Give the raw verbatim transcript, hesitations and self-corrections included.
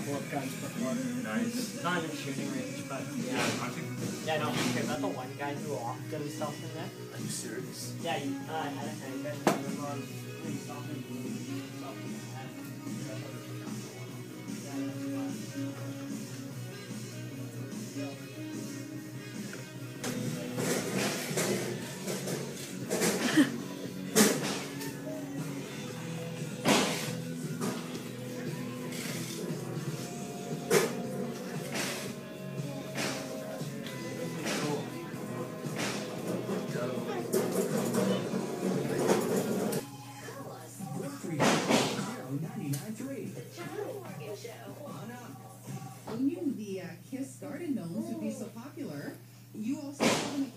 couple of guns before. Nice. Not in shooting range, but yeah. Yeah, no, okay, about the one guy who locked himself in there. Are you serious? Yeah, he, uh, I had a handgun on him on himself and he himself in the head. So I thought it was a gun. Yeah, that's fine. Who knew the uh, Kiss Garden Gnomes would be so popular? You also saw them